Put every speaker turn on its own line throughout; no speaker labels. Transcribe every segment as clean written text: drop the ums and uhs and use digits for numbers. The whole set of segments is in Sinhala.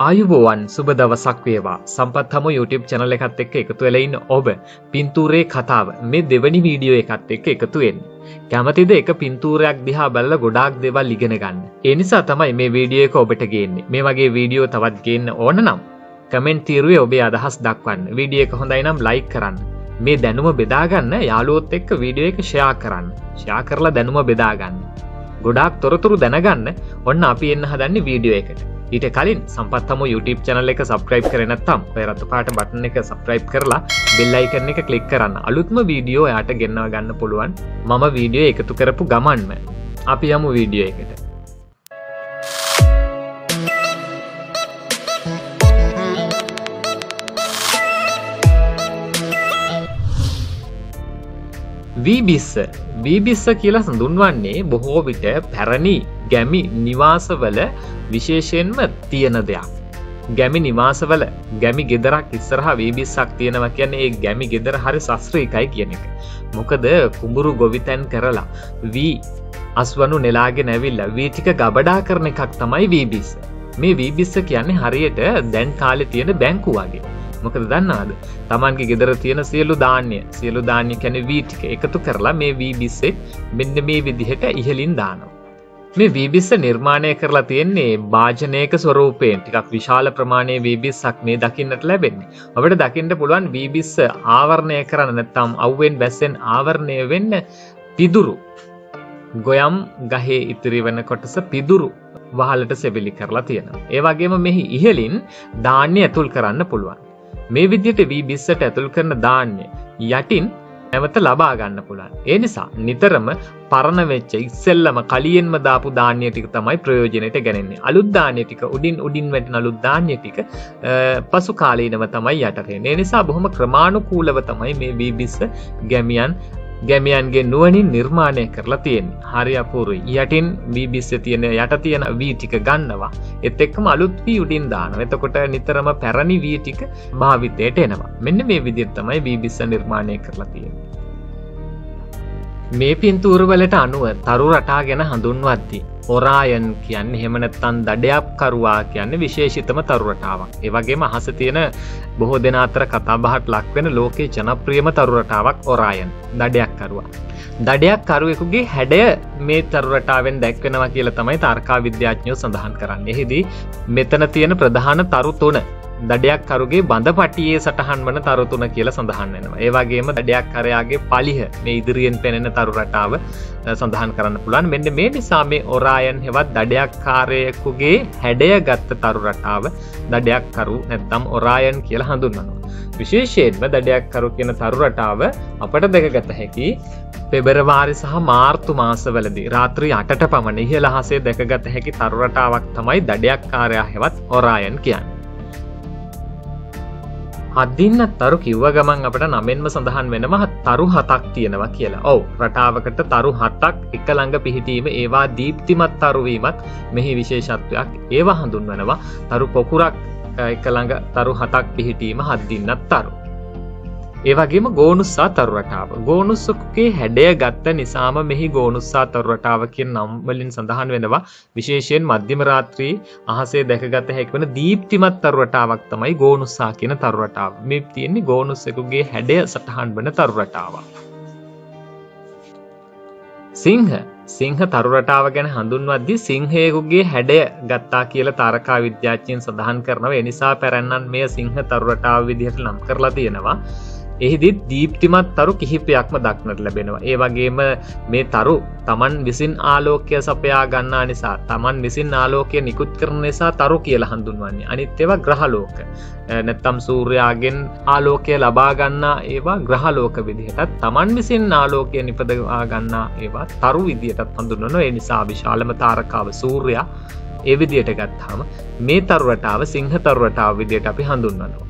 ආයුබෝවන් සුබ දවසක් වේවා. සම්පත් හමු YouTube channel එකත් එක්ක එකතු වෙලා ඉන්න ඔබ පින්තූරේ කතාව මේ දෙවැනි වීඩියෝ එකත් එක්ක එකතු වෙන්නේ. කැමතිද එක පින්තූරයක් දිහා බලලා ගොඩාක් දේවල් ඉගෙන ගන්න? ඒ නිසා තමයි මේ වීඩියෝ එක ඔබට ගේන්නේ. මේ වගේ වීඩියෝ තවත් ගේන්න ඕන නම් කමෙන්ට් තීරුවේ ඔබේ අදහස් දක්වන්න. වීඩියෝ එක හොඳයි නම් ලයික් කරන්න. මේ දැනුම බෙදා ගන්න යාළුවොත් එක්ක වීඩියෝ එක ෂෙයා කරන්න. ෂෙයා කරලා දැනුම බෙදා ගන්න. ගොඩාක් තොරතුරු දැනගන්න ඔන්න අපි එන්න හදන්නේ වීඩියෝ එකට. ඊට කලින් සම්පත් හමු YouTube channel එක subscribe කරේ නැත්නම් ඔය රතු පාට බටන් එක subscribe කරලා bell icon එක click කරන්න. අලුත්ම වීඩියෝ එයාට ගෙන්නව ගන්න පුළුවන්. මම වීඩියෝ එකතු කරපු ගමන්ම අපි යමු වීඩියෝ එකට. වීබිස්ස කියලා හඳුන්වන්නේ බොහෝ විට පැරණි ගැමි නිවාසවල විශේෂයෙන්ම තියෙන දෙයක්. ගැමි නිවාසවල ගැමි ගෙදරක් ඉස්සරහා වීබිස්සක් තියෙනවා කියන්නේ ඒ ගැමි ගෙදර හරි ශාස්ත්‍රීයයි කියන එක. මොකද කුඹුරු ගොවිතැන් කරලා වී අස්වනු නෙලාගෙන ඇවිල්ලා වී ටික ගබඩා කරන එකක් තමයි වීබිස්ස. මේ වීබිස්ස කියන්නේ හරියට දැන් කාලේ තියෙන බැංකුව වගේ. මොකද දන්නවද? Tamanගේ ගෙදර තියෙන සියලු ධාන්‍ය කියන්නේ වී ටික එකතු කරලා මේ වීබිස්සේ මෙන්න මේ විදිහට ඉහළින් දානවා. මේ වීබිස්ස නිර්මාණය කරලා තියෙන්නේ වාජනයක ස්වරූපයෙන්. ටිකක් විශාල ප්‍රමාණයේ වීබිස්සක් මේ දකින්නට ලැබෙන්නේ. අපිට දකින්න පුළුවන් වීබිස්ස ආවරණය කරන්න නැත්නම් අවුවෙන් බැස්සෙන් ආවරණය වෙන්න පිදුරු ගොයම් ගහේ ඉතිරි වෙන කොටස පිදුරු වහලට සෙවිලි කරලා තියෙනවා. ඒ වගේම මෙහි ඉහළින් ධාන්‍ය ඇතුල් කරන්න පුළුවන්. මේ විදිහට වීබිස්සට ඇතුල් කරන ධාන්‍ය යටින් නැවත ලබා ගන්න පුළුවන්. ඒ නිසා නිතරම පරණ වෙච්ච ඉස්සෙල්ලම කලියෙන්ම දාපු ධාන්‍ය ටික තමයි ප්‍රයෝජනෙට ගන්නේ. අලුත් ධාන්‍ය ටික උඩින් වැටෙන අලුත් ධාන්‍ය ටික පසු කාලීනව තමයි යට වෙන්නේ. ඒ නිසා බොහොම ක්‍රමානුකූලව තමයි මේ වීබිස්ස ගැමියන්ගේ නුවණින් නිර්මාණය කරලා තියෙන්නේ. හරි අපූර්වයි. යටින් වීබිස්සේ තියෙන යට තියෙන වී ටික ගන්නවා. ඒත් එක්කම අලුත් වී උඩින් දානවා. එතකොට නිතරම පැරණි වී ටික භාවිතයට එනවා. මෙන්න මේ විදිහට තමයි වීබිස්ස නිර්මාණය කරලා තියෙන්නේ. මේ පින්තූර වලට අනුව තරු රටා ගැන හඳුන්වද්දී ඔරායන් කියන්නේ එහෙම නැත්නම් දඩයක් කරුවා කියන්නේ විශේෂිතම තරු රටාවක්. ඒ වගේම අහස තියෙන බොහෝ දෙනා අතර කතා බහට ලක් වෙන ලෝකේ ජනප්‍රියම තරු රටාවක් ඔරායන් දඩයක් කරුවා. දඩයක් කරුවෙකුගේ හැඩය මේ තරු රටාවෙන් දැක්වෙනවා කියලා තමයි තාර්කා විද්‍යාඥයෝ සඳහන් කරන්නේ. එහිදී මෙතන තියෙන ප්‍රධාන තරු තුන දඩයක් කරුගේ බඳ පටියේ සටහන් වන තරු තුන කියලා සඳහන් වෙනවා. ඒ වගේම දඩයක් කරයාගේ පලිහ මේ ඉදිරියෙන් පෙනෙන තරු රටාව සඳහන් කරන්න පුළුවන්. මෙන්න මේ නිසා මේ ඔරායන් හෙවත් දඩයක් කාරයෙකුගේ හැඩය ගත්ත තරු රටාව දඩයක් කරු නැත්නම් ඔරායන් කියලා හඳුන්වනවා. විශේෂයෙන්ම දඩයක් කරු කියන තරු රටාව අපට දැකගත හැකි පෙබරවාරි සහ මාර්තු මාසවලදී රාත්‍රී 8ට පමණ ඉහළ අහසේ දැකගත හැකි තරු රටාවක් තමයි දඩයක් කාරයා හෙවත් ඔරායන් කියන්නේ. හදින්න තරු කිව්ව ගමන් අපිට නමෙන්ම සඳහන් වෙනවා තරු 7ක් තියෙනවා කියලා. ඔව් රටාවකට තරු 7ක් එක ළඟ පිහිටීම ඒවා දීප්තිමත් තරු වීමත් මෙහි විශේෂත්වයක්. ඒවා හඳුන්වනවා තරු පොකුරක් එක ළඟ තරු 7ක් පිහිටීම හදින්නත් තරු. ඒ වගේම ගෝනුස්සා තරු රටාව. ගෝනුස්සකේ හැඩය ගත්ත නිසාම මෙහි ගෝනුස්සා තරු රටාව කියන නම් වලින් සඳහන් වෙනවා. විශේෂයෙන් මධ්‍යම රාත්‍රී අහසේ දැකගත හැකි වන දීප්තිමත් තරු රටාවක් තමයි ගෝනුස්සා කියන තරු රටාව. මේ තියෙන්නේ ගෝනුස්සකගේ හැඩය සටහන් වන තරු රටාවක්. සිංහ තරු රටාව ගැන හඳුන්වද්දී සිංහයෙකුගේ හැඩය ගත්තා කියලා තාරකා විද්‍යාඥයන් සඳහන් කරනවා. ඒ නිසා පැරැන්නන් මෙය සිංහ තරු රටාව විදිහට නම් කරලා තියෙනවා. එහිදී දීප්තිමත් තරු කිහිපයක්ම දක්නට ලැබෙනවා. ඒ වගේම මේ තරු Taman විසින් ආලෝකය සපයා ගන්නා නිසා Taman විසින් ආලෝකය නිකුත් කරන නිසා තරු කියලා හඳුන්වන්නේ. අනිත් ඒවා ග්‍රහලෝක. නැත්නම් සූර්යාගෙන් ආලෝකය ලබා ගන්නා ඒවා ග්‍රහලෝක විදිහටත් Taman විසින් ආලෝකය නිපදවා ගන්නා ඒවා තරු විදිහටත් හඳුන්වනවා. ඒ නිසා විශාලම තාරකාව සූර්යයා ඒ විදිහට ගත්තාම මේ තරු රටාව සිංහ තරු රටාව විදිහට අපි හඳුන්වනවා.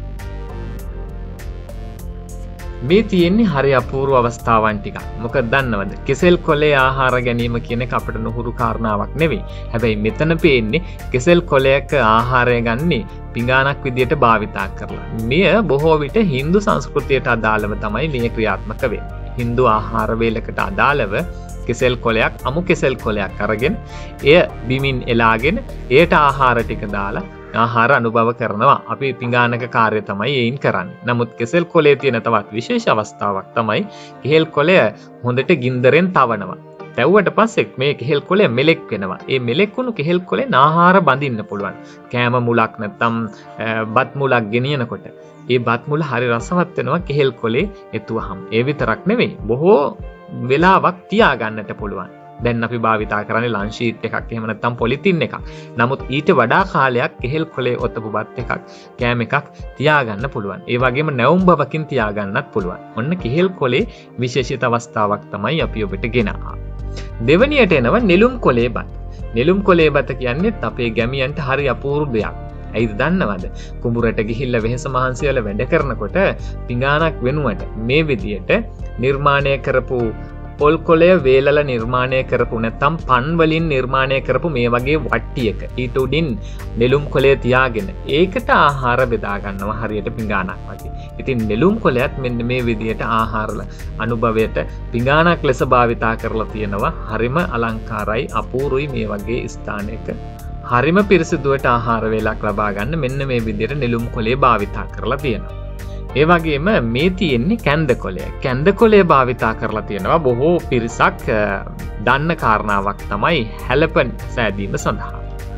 මේ තියෙන්නේ හරි අපූර්ව අවස්ථාවන් ටිකක්. මොකද දන්නවද? කෙසෙල් කොලේ ආහාර ගැනීම කියන එක අපිට නුහුරු කාරණාවක් නෙවෙයි. හැබැයි මෙතන පේන්නේ කෙසෙල් කොලයක ආහාරය ගන්නේ පිඟානක් විදියට භාවිතා කරලා. මෙය බොහෝ විට Hindu සංස්කෘතියට අදාළව තමයි මේ ක්‍රියාත්මක වෙන්නේ. Hindu ආහාර වේලකට අදාළව කෙසෙල් කොලයක් අමු කෙසෙල් කොලයක් අරගෙන එය බිමින් එලාගෙන එයට ආහාර ටික දාලා ආහාර අනුභව කරනවා. අපි පිඟානක කාර්යය තමයි ඒයින් කරන්නේ. නමුත් කෙසෙල් කොලේ තියෙන තවත් විශේෂ අවස්ථාවක් තමයි කෙහෙල් කොලය හොඳට ගින්දරෙන් තවනවා. තැව්වට පස්සේ මේ කෙහෙල් කොලය මෙලෙක් වෙනවා. ඒ මෙලෙක් වුණු කෙහෙල් කොලෙන් ආහාර බඳින්න පුළුවන්. කෑම මුලක් නැත්නම් බත් මුලක් ගෙනියනකොට ඒ බත් මුල හරි රසවත් වෙනවා කෙහෙල් කොලේ එතුවහම. ඒ විතරක් නෙවෙයි බොහෝ වෙලාවක් තියාගන්නට පුළුවන්. දැන් අපි භාවිතා කරන්නේ ලන්ච් ෂීට් එකක් එහෙම නැත්නම් පොලිතින් එකක්. නමුත් ඊට වඩා කාලයක් කෙහෙල් කොලේ ඔතපු බත් එකක් කෑම එකක් තියාගන්න පුළුවන්. ඒ වගේම නැවුම් බවකින් තියාගන්නත් පුළුවන්. ඔන්න කෙහෙල් කොලේ විශේෂිත අවස්ථාවක් තමයි අපි ඔබට ගෙනා. දෙවැනියට එනවා නෙළුම් කොලේ බත්. නෙළුම් කොලේ බත කියන්නේ අපේ ගැමියන්ට හරි අපූර්ව දෙයක්. ඇයිද දන්නවද? කුඹුරට ගිහිල්ලා වෙහෙස මහන්සි වල වැඩ කරනකොට පිඟානක් වෙනුවට මේ විදියට නිර්මාණය කරපු පොල් කොලය වේලලා නිර්මාණය කරපු නැත්නම් පන් වලින් නිර්මාණය කරපු මේ වගේ වට්ටියක ඊට උඩින් නෙළුම් කොලය තියාගෙන ඒකට ආහාර බෙදා ගන්නවා හරියට පිඟානක් වගේ. ඉතින් නෙළුම් කොලයත් මෙන්න මේ විදියට ආහාර අනුභවයට පිඟානක් ලෙස භාවිතා කරලා තියෙනවා. හරිම අලංකාරයි අපූර්වයි මේ වගේ ස්ථානයක. හරිම පිරිසිදුවට ආහාර වේලක් ලබා ගන්න මෙන්න මේ විදියට නෙළුම් කොලේ භාවිතා කරලා තියෙනවා. ඒ වගේම මේ තියෙන්නේ කැන්ද කොලය. කැන්ද කොලය භාවිතා කරලා තියෙනවා බොහෝ පිරිසක් දන්න කාරණාවක් තමයි හැලප සෑදීම සඳහා.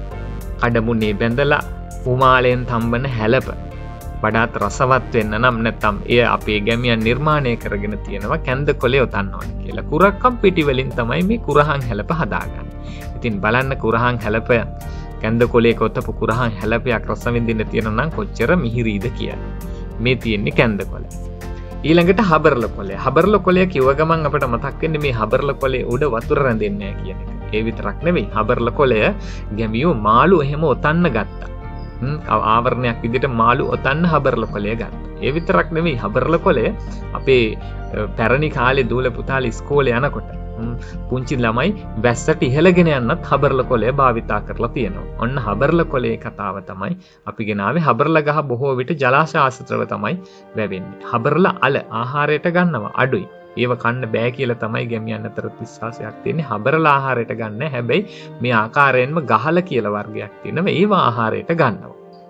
කඩමුණේ බැඳලා උමාලයෙන් තම්බන හැලප වඩාත් රසවත් වෙන්න නම් නැත්නම් එය අපේ ගැමියන් නිර්මාණය කරගෙන තියෙනවා කැන්ද කොලය ඔතන්න ඕන කියලා. කුරක්කම් පිටි වලින් තමයි මේ කුරහන් හැලප හදාගන්නේ. ඉතින් බලන්න කුරහන් හැලප කැන්ද කොලේ කොතපු කුරහන් හැලපයක් රස විඳින්න තියෙනවා නම් කොච්චර මිහිරීද කියලා. මේ තියෙන්නේ කැන්ද කොළ. ඊළඟට හබරල කොළය. හබරල කොළය කිව්ව ගමන් අපිට මතක් වෙන්නේ මේ හබරල කොළේ උඩ වතුර රැඳෙන්නේ නැහැ කියන එක. ඒ විතරක් නෙවෙයි. හබරල කොළය ගැමියෝ මාළු එහෙම ඔතන්න ගත්තා. ආවරණයක් විදිහට මාළු ඔතන්න හබරල කොළය ගත්තා. ඒ විතරක් නෙවෙයි. හබරල කොළය අපේ පැරණි කාලේ දූල පුතාලා ඉස්කෝලේ යනකොට පුංචි ළමයි වැස්සට ඉහළගෙන යන්නත් හබරල කොළය භාවිතා කරලා තියෙනවා. ඔන්න හබරල කොළේ කතාව තමයි අපි ගෙනාවේ. හබරල ගහ බොහෝ විට ජලාශය ආශ්‍රිතව තමයි වැවෙන්නේ. හබරල අල ආහාරයට ගන්නවා අඩුයි. ඒව කන්න බෑ කියලා තමයි ගැමියන් අතර විශ්වාසයක් තියෙන්නේ. හබරල ආහාරයට ගන්න. හැබැයි මේ ආකාරයෙන්ම ගහල කියලා වර්ගයක් තියෙනවා. ඒව ආහාරයට ගන්නවා.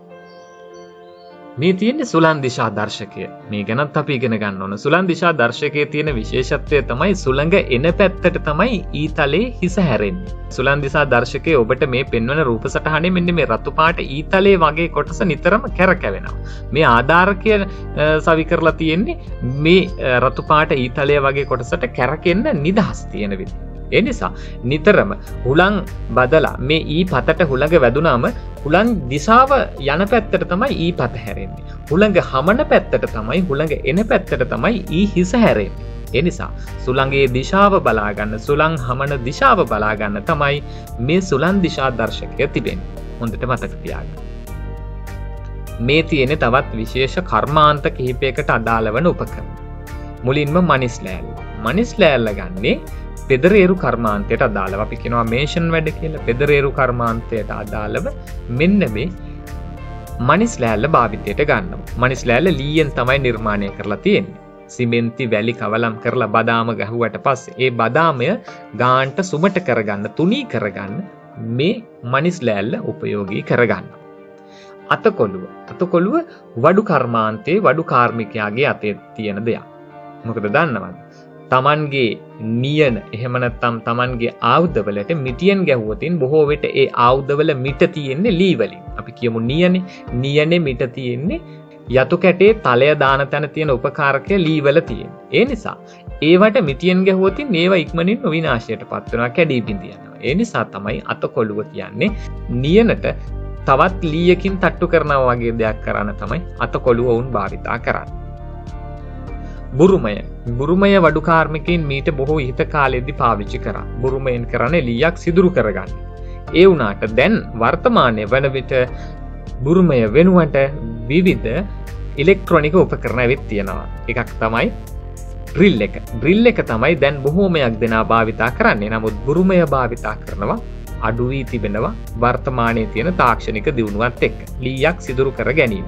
මේ තියෙන්නේ සුලන් දිශා දර්ශකය. මේ ගැනත් අපි ඉගෙන ගන්න ඕන. සුලන් දිශා දර්ශකයේ තියෙන විශේෂත්වය තමයි සුළඟ එන පැත්තට තමයි ඊතලේ හිස හැරෙන්නේ. සුලන් දිශා දර්ශකයේ ඔබට මේ පෙන්වන රූප සටහනේ මෙන්න මේ රතු පාට ඊතලේ වගේ කොටස නිතරම කැරකෙවෙනවා. මේ ආධාරකය සවි කරලා තියෙන්නේ මේ රතු පාට ඊතලයේ වගේ කොටසට කැරකෙන්න නිදහස් තියෙන විදිහ. ඒ නිසා නිතරම හුලං බදලා මේ ඊ පතට හුළඟ වැදුනාම හුලං දිශාව යන පැත්තට තමයි ඊ පත හැරෙන්නේ. හුළඟ හමන පැත්තට තමයි හුළඟ එන පැත්තට තමයි ඊ හිස හැරෙන්නේ. ඒ නිසා සුළඟේ දිශාව බලා ගන්න, සුළං හමන දිශාව බලා ගන්න තමයි මේ සුලන් දිශා දර්ශකය තිබෙන්නේ. හොඳට මතක තියාගන්න. මේ තියෙන්නේ තවත් විශේෂ කර්මාන්ත කිහිපයකට අදාළ වන උපකරණ. මුලින්ම මනිස් ලෑල්ල. මනිස් ලෑල්ල ගන්නේ පෙදරේරු කර්මාන්තයට අදාළව. අපි කියනවා මේෂන් වැඩ කියලා. පෙදරේරු කර්මාන්තයට අදාළව මෙන්න මේ මනිස් ලෑල්ල භාවිතයට ගන්නවා. මනිස් ලෑල්ල ලීයෙන් තමයි නිර්මාණය කරලා තියෙන්නේ. සිමෙන්ති වැලි කවලම් කරලා බදාම ගහුවට පස්සේ ඒ බදාමය ගාන්ට සුමට කරගන්න, තුනී කරගන්න මේ මනිස් ලෑල්ල උපයෝගී කරගන්න. අතකොළුව වඩු කර්මාන්තයේ වඩු කාර්මිකයාගේ අතේ තියෙන දෙයක්. මොකද දන්නවද? තමන්ගේ නියන එහෙම නැත්නම් තමන්ගේ ආයුධවලට මිටියෙන් ගැහුවොතින් බොහෝ විට ඒ ආයුධවල මිට තියෙන්නේ ලී වලින්. අපි කියමු නියනේ මිට තියෙන්නේ යතු කැටේ තලය දාන තැන තියෙන උපකාරකය ලී වල තියෙන්නේ. ඒ නිසා ඒවට මිටියෙන් ගැහුවොතින් ඒවා ඉක්මනින් විනාශයටපත් වෙනවා, කැඩී බිඳී යනවා. ඒ නිසා තමයි අතකොළුව කියන්නේ නියනට තවත් ලීයකින් තට්ටු කරනවා වගේ දෙයක් කරන්න තමයි අතකොළුව වුන් භාවිතා කරන්නේ. බුරුමය වඩු කාර්මිකයින් මීට බොහෝ ඉහත කාලෙදී පාවිච්චි කරා. බුරුමයෙන් කරන්නේ ලීයක් සිදුරු කරගන්න. ඒ වුණාට දැන් වර්තමානයේ වන විට බුරුමය වෙනුවට විවිධ ඉලෙක්ට්‍රොනික උපකරණ ඇවිත් තියෙනවා. එකක් තමයි ඩ්‍රිල් එක. ඩ්‍රිල් එක තමයි දැන් බොහෝමයක් දෙනා භාවිතා කරන්නේ. නමුත් බුරුමය භාවිතා කරනවා අඩු වී තිබෙනවා වර්තමානයේ තියෙන තාක්ෂණික දියුණුවත් එක්ක. ලීයක් සිදුරු කර ගැනීම.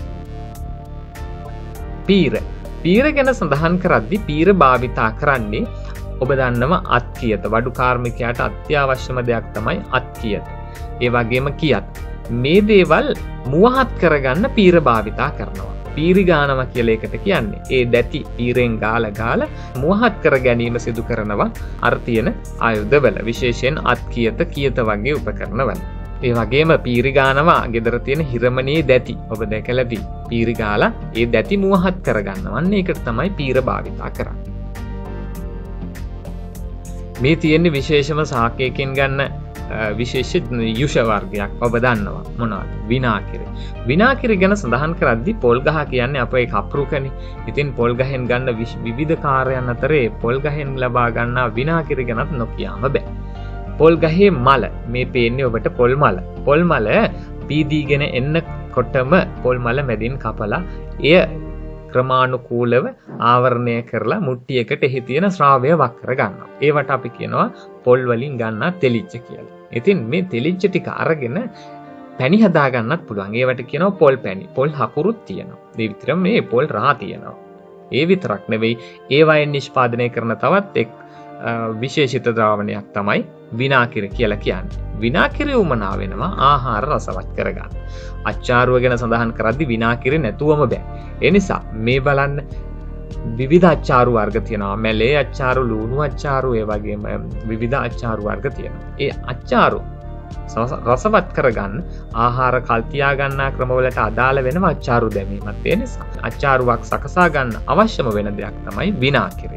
පීර ගැන සඳහන් කරද්දී පීර භාවිතා කරන්නේ ඔබ දන්නව අත්කියත. වඩු කාර්මිකයාට අත්‍යවශ්‍යම දෙයක් තමයි අත්කියත. ඒ වගේම මේ දේවල් මුවහත් කරගන්න පීර භාවිතා කරනවා. පීරි ගානවා කියලා එකට කියන්නේ. ඒ දැති පීරෙන් ගාලා මුවහත් කර ගැනීම සිදු කරනවා අර තියෙන ආයුධවල. විශේෂයෙන් අත්කියත කියත වගේ උපකරණවල. ඒ වගේම පීරි ගානවා ගෙදර තියෙන හිරමණේ දැති. ඔබ දැකලාදී පීරි ගාලා ඒ දැති මුවහත් කරගන්නවා. අන්න ඒකට තමයි පීර භාවිතා කරන්නේ. මේ තියෙන්නේ විශේෂම සාකයකින් ගන්න විශේෂ යුෂ වර්ගයක්. ඔබ දන්නවා මොනවද? විනාකිරි. විනාකිරි ගැන සඳහන් කරද්දී පොල් ගහ කියන්නේ අපේ කප්රුකනේ. ඉතින් පොල් ගහෙන් ගන්න විවිධ කාර්යයන් අතරේ පොල් ගහෙන් ලබා ගන්නා විනාකිරි ගැනත් නොකියාම බෑ. පොල් ගහේ මල මේ පේන්නේ ඔබට පොල් මල. පොල් මල පීදීගෙන එන්නකොටම පොල් මල මැදින් කපලා එය ක්‍රමානුකූලව ආවරණය කරලා මුට්ටියකට එහි තියෙන ශ්‍රාවය වක් කර ගන්නවා. ඒවට අපි කියනවා පොල් වලින් ගන්නා තෙලිච්ච කියලා. ඉතින් මේ තෙලිච්ච ටික අරගෙන පැණි හදා ගන්නත් පුළුවන්. ඒවට කියනවා පොල් පැණි. පොල් හකුරුත් තියෙනවා. ඒ විතරම මේ පොල් රා තියෙනවා. ඒ විතරක් නෙවෙයි ඒවයින් නිෂ්පාදනය කරන තවත් එක් විශේෂිත ද්‍රාවණයක් තමයි විනාකිරි කියලා කියන්නේ. විනාකිරි උමනා වෙනවා ආහාර රසවත් කරගන්න. අච්චාරුව ගැන සඳහන් කරද්දී විනාකිරි නැතුවම බෑ. ඒ නිසා මේ බලන්න විවිධ අච්චාරු වර්ග තියෙනවා. මැලේ අච්චාරු, ලුණු අච්චාරු, ඒ වගේම විවිධ අච්චාරු වර්ග තියෙනවා. ඒ අච්චාරු රසවත් කරගන්න ආහාර කල් තියා ගන්නා ක්‍රමවලට අදාළ වෙනම අච්චාරු දැමීමත්. ඒ නිසා අච්චාරුවක් සකසා ගන්න අවශ්‍යම වෙන දෙයක් තමයි විනාකිරි.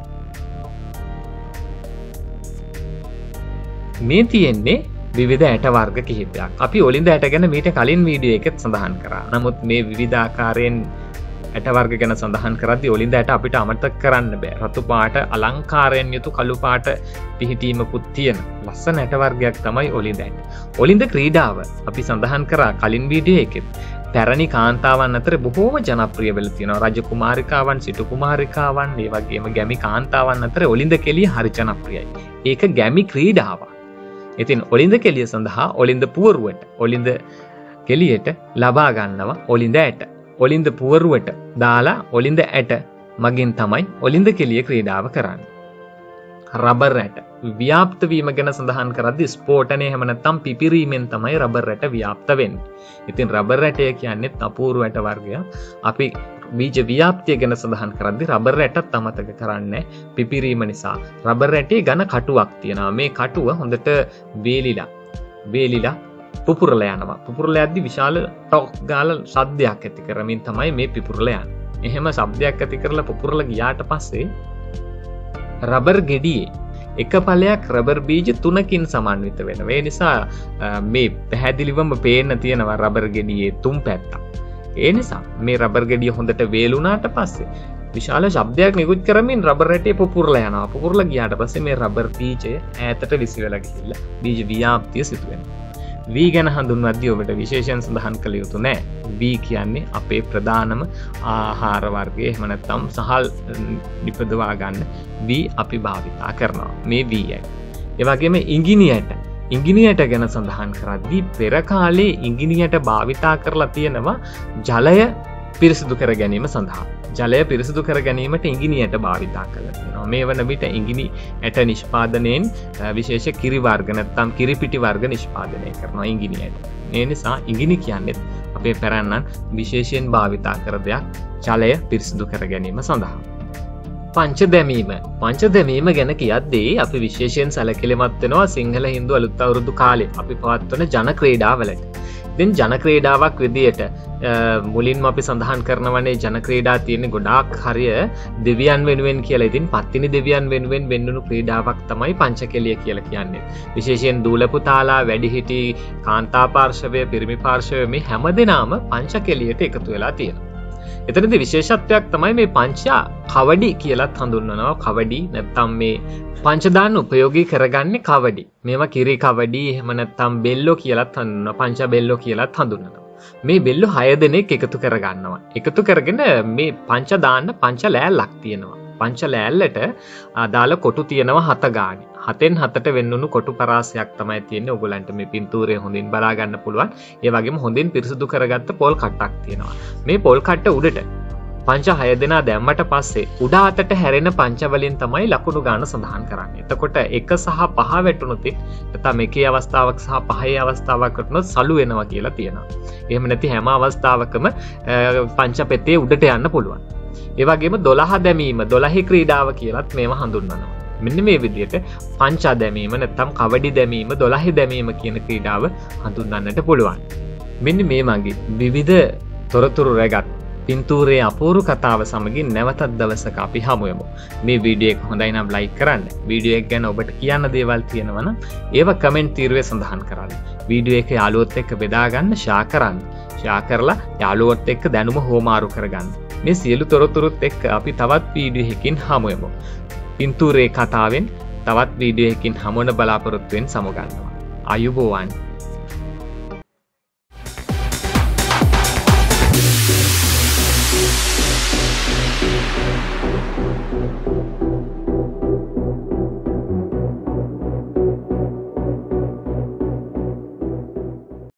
මේ තියෙන්නේ විවිධ ඇට වර්ග කිහිපයක්. අපි ඔලින්ද ඇට ගැන මීට කලින් වීඩියෝ එකෙත් සඳහන් කරා. නමුත් මේ විවිධ ආකාරයෙන් ඇට වර්ග ගැන සඳහන් කරද්දී ඔලින්ද ඇට අපිට අමතක කරන්න බෑ. රතු පාට අලංකාරයෙන් යුතු කළු පාට පිහිටීමකුත් තියෙන ලස්සන ඇට වර්ගයක් තමයි ඔලින්ද ඇට. ඔලින්ද ක්‍රීඩාව අපි සඳහන් කරා කලින් වීඩියෝ එකෙත්. පැරණි කාන්තාවන් අතර බොහෝම ජනප්‍රිය වෙලා තියෙනවා. රජ කුමාරිකාවන්, සිටු කුමාරිකාවන්, ඒ වගේම ගැමි කාන්තාවන් අතර ඔලින්ද කෙලිය හරි ජනප්‍රියයි. ඒක ගැමි ක්‍රීඩාවක්. ඉතින් ඔලින්ද කෙලිය සඳහා ඔලින්ද පුවරුවට ඔලින්ද කෙලියට ලබා ගන්නවා ඔලින්ද ඇට. ඔලින්ද පුවරුවට දාලා ඔලින්ද ඇට මගින් තමයි ඔලින්ද කෙලිය ක්‍රීඩාව කරන්නේ. රබර් ඇට ව්‍යාප්ත වීම ගැන සඳහන් කරද්දී ස්ෆෝටනය එහෙම නැත්නම් පිපිරීමෙන් තමයි රබර් ඇට ව්‍යාප්ත වෙන්නේ. ඉතින් රබර් ඇටය කියන්නේ අපූර්ව ඇට වර්ගයක්. අපි බීජ ව්‍යාප්තිය ගැන සඳහන් කරද්දී රබර් ඇටත් අමතක කරන්නේ පිපිරීම නිසා. රබර් ඇටේ ඝන කටුවක් තියෙනවා. මේ කටුව හොඳට වේලිලා පුපුරලා යනවා. පුපුරලා යද්දි විශාල ටොක් ගාලා ශබ්දයක් ඇති කරමින් තමයි මේ පුපුරලා යන්නේ. එහෙම ශබ්දයක් ඇති කරලා පුපුරලා ගියාට පස්සේ රබර් ගෙඩියේ එක පළයක් රබර් බීජ 3කින් සමන්විත වෙනවා. ඒ නිසා මේ පැහැදිලිවම පේන්න තියෙනවා රබර් ගෙඩියේ තුන් පැත්තක්. ඒ නිසා මේ රබර් ගෙඩිය හොඳට වේලුණාට පස්සේ විශාල ශබ්දයක් නිකුත් කරමින් රබර් රැටේ පුපුරලා යනවා. පුපුරලා ගියාට පස්සේ මේ රබර් බීජය ඈතට විසි වෙලා ගිහිල්ලා බීජ ව්‍යාප්තිය සිදු වෙනවා. V ගැන හඳුන්වද්දී ඔබට විශේෂයෙන් සඳහන් කළ යුතු නෑ. V කියන්නේ අපේ ප්‍රධානම ආහාර වර්ගය. එහෙම නැත්නම් සහල් නිපදවා ගන්න V අපි භාවිතා කරනවා. මේ V යි. ඒ වගේම ඉඟිනියට ගැන සඳහන් කරද්දී පෙර කාලේ ඉඟිනියට භාවිතා කරලා තියෙනවා ජලය පිරිසිදු කර ගැනීම සඳහා. ජලය පිරිසිදු කර ගැනීමට ඉඟිනියට භාවිතා කරලා තියෙනවා. මේ වන විට ඉඟිනි ඇට නිෂ්පාදනයෙන් විශේෂ කිරි වර්ග නැත්නම් කිරි පිටි වර්ග නිෂ්පාදනය කරනවා ඉඟිනියට. ඒ නිසා ඉඟිනි කියන්නේ අපේ පැරණන් විශේෂයෙන් භාවිතා කර දෙයක් ජලය පිරිසිදු කර ගැනීම සඳහා. පංච දැමීම ගැන කියද්දී අපි විශේෂයෙන් සැලකිලිමත් වෙනවා සිංහල හින්දු අලුත් අවුරුදු කාලේ අපි පවත්වන ජන ක්‍රීඩාවලට. ඉතින් ජන ක්‍රීඩාවක් විදියට මුලින්ම අපි සඳහන් කරනවනේ ජන ක්‍රීඩා තියෙන්නේ ගොඩාක් හරිය දෙවියන් වෙනුවෙන් කියලා. ඉතින් පත්තිනි දෙවියන් වෙනුවෙන් වෙන්නුණු ක්‍රීඩාවක් තමයි පංචකෙලිය කියලා කියන්නේ. විශේෂයෙන් දූල පුතාලා, වැඩිහිටි, කාන්තා පාර්ශවය, පිරිමි පාර්ශවය මේ හැමදෙනාම පංචකෙලියට එකතු වෙලා තියෙනවා. එතනදී විශේෂත්වයක් තමයි මේ පංචා කවඩි කියලාත් හඳුන්වනවා. කවඩි නැත්නම් මේ පංච දාන්න උපයෝගී කරගන්නේ කවඩි. මේවා කිරි කවඩි එහෙම නැත්නම් බෙල්ලෝ කියලාත් හඳුන්වනවා. පංච බෙල්ලෝ කියලාත් හඳුන්වනවා. මේ බෙල්ලෝ 6 දෙනෙක් එකතු කරගන්නවා. එකතු කරගෙන මේ පංච දාන්න පංච ලෑල්ලක් තියෙනවා. පංච ලෑල්ලට අදාළ කොටු තියෙනවා 7 ගානේ. 7න් 7ට වෙන්නුණු කොටු පරාසයක් තමයි තියෙන්නේ. ඔයගලන්ට මේ පින්තූරය හොඳින් බලා ගන්න පුළුවන්. ඒ වගේම හොඳින් පිරිසිදු කරගත්ත පොල් කට්ටක් තියෙනවා. මේ පොල් කට්ට උඩට පංච 6 දෙනා දැම්මට පස්සේ උඩ අතට හැරෙන පංච වලින් තමයි ලකුණු ගන්න සඳහන් කරන්නේ. එතකොට 1 සහ 5 වැටුනොත් නැත්නම් එකේ අවස්ථාවක් සහ පහේ අවස්ථාවක් වටුනොත් සලු වෙනවා කියලා තියෙනවා. එහෙම නැති හැම අවස්ථාවකම පංච පෙතේ උඩට යන්න පුළුවන්. ඒ වගේම 12 දැමීම 12 ක්‍රීඩාව කියලත් මේව හඳුන්වනවා. මෙන්න මේ විදිහට පංච දැමීම නැත්නම් කවඩි දැමීම 12 දැමීම කියන ක්‍රීඩාව හඳුන්වන්නට පුළුවන්. මෙන්න මේ මගේ විවිධ තොරතුරු රැගත් පින්තූරයේ අපූර්ව කතාව සමගින් නැවතත් දවසක අපි හමු වෙමු. මේ වීඩියෝ එක හොඳයි නම් ලයික් කරන්න. වීඩියෝ එක ගැන ඔබට කියන්න දේවල් තියෙනවා නම් ඒව කමෙන්ට් තීරුවේ සඳහන් කරන්න. වීඩියෝ එක යාළුවොත් එක්ක බෙදා ගන්න, ෂෙයා කරන්න. ෂෙයා කරලා යාළුවොත් එක්ක දැනුම හෝමාරු කරගන්න. මේ සියලු තොරතුරුත් එක්ක අපි තවත් වීඩියෝ එකකින් හමු වෙමු. පින්තූරයේ කතාවෙන් තවත් වීඩියෝ එකකින් හමු වෙන බලාපොරොත්තු වෙන සමු ගන්නවා. ආයුබෝවන්.